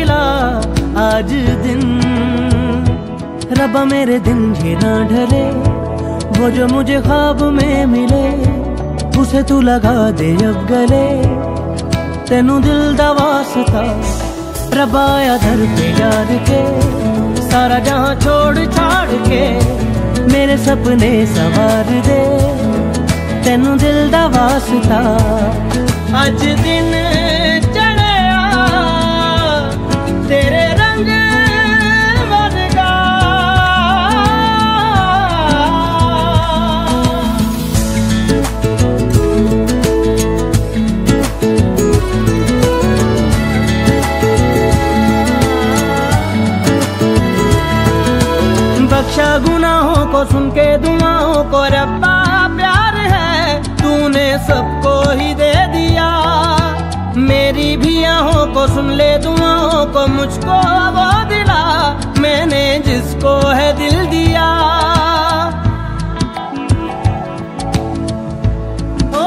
दिला आज दिन। रब्बा मेरे दिन ये ना ढले, वो जो मुझे ख्वाब में मिले उसे तू लगा दे अब गले। तेनू दिल दा वास्ता रब्बा आया दर पे यार के, सारा जहां छोड़ छाड़ के मेरे सपने सवार दे। तेनू दिल दा वास्ता अज दिन चढ़िया तेरे रंग वर्गा। बख्शा गुनाहों को सुन के दुआओं को रब्बा, प्यार है तूने सबको ही दे दिया। मेरी भी आहों को सुन ले दुआओं को, मुझको वो दिला मैंने जिसको है दिल दिया। ओ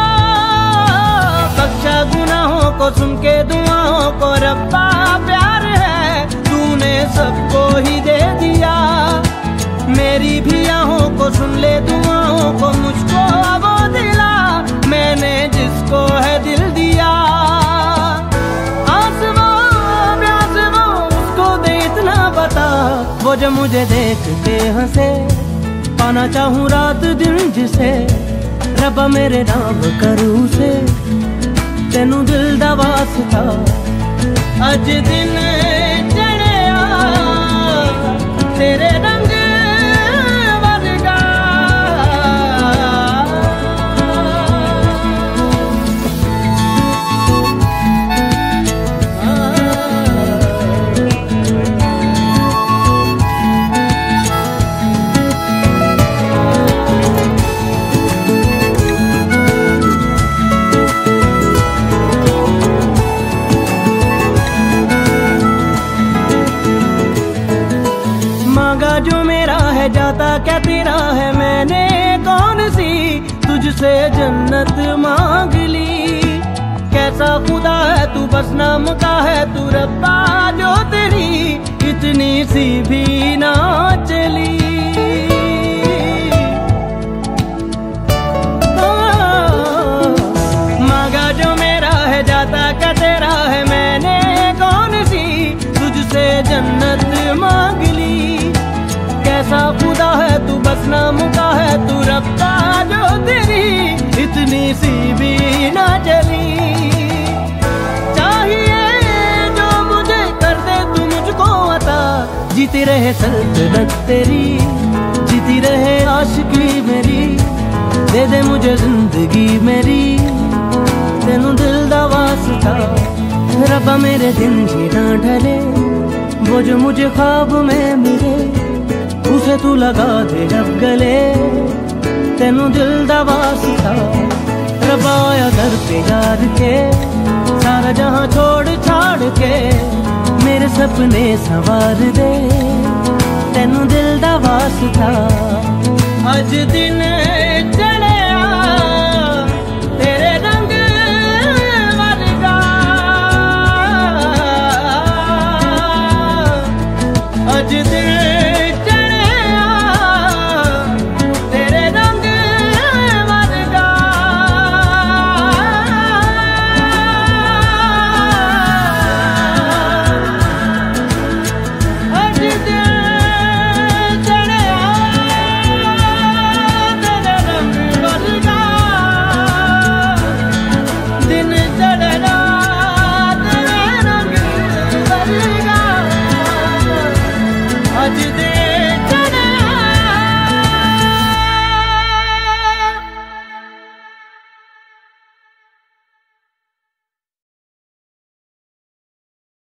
बख्शा गुनाहों को सुन के दुआओं को रब्बा, प्यार है तूने सबको ही दे दिया। मेरी भी आहों को सुन ले दुआओं को, मुझको वो दिला मैंने जिसको है दिल दिया। आसमां ब्यासमां उसको दे इतना बता, वो जो मुझे देख के हंसे। पाना चाहूँ रात दिन जिसे, रब्बा मेरे नाम करूँ से। तेनू दिल दा वास्ता अज दिन चढ़िया तेरे रंग जो मेरा है जाता क्या तेरा है। मैंने कौन सी तुझसे जन्नत मांग ली। कैसा खुदा है तू बस नाम का है तू रब्बा, जो तेरी इतनी सी भी ना चली। मांगा जो मेरा है जाता क्या तेरा है। मैंने कौन सी तुझसे जन्नत मांग ली। कैसा खुदा है तू बस नाम का है तू रब्बा, जो तेरी इतनी सी भी ना चली। चाहिए जो मुझे कर दे तू मुझको अता, जीती रहे सल्तनत तेरी, जीती रहे आशिकी मेरी। दे दे मुझे जिंदगी मेरी, तेनू दिल दा वास्ता रब्बा मेरे दिन जी ना ढले। वो जो मुझे ख्वाब में मिले उसे तू लगा दे अब गले। तेनू दिल दा वास्ता रब्बा आया दर पे यार के, सारा जहां छोड़ छाड़ के मेरे सपने संवार दे। तेनू दिल दा वास्ता अज दिन चढ़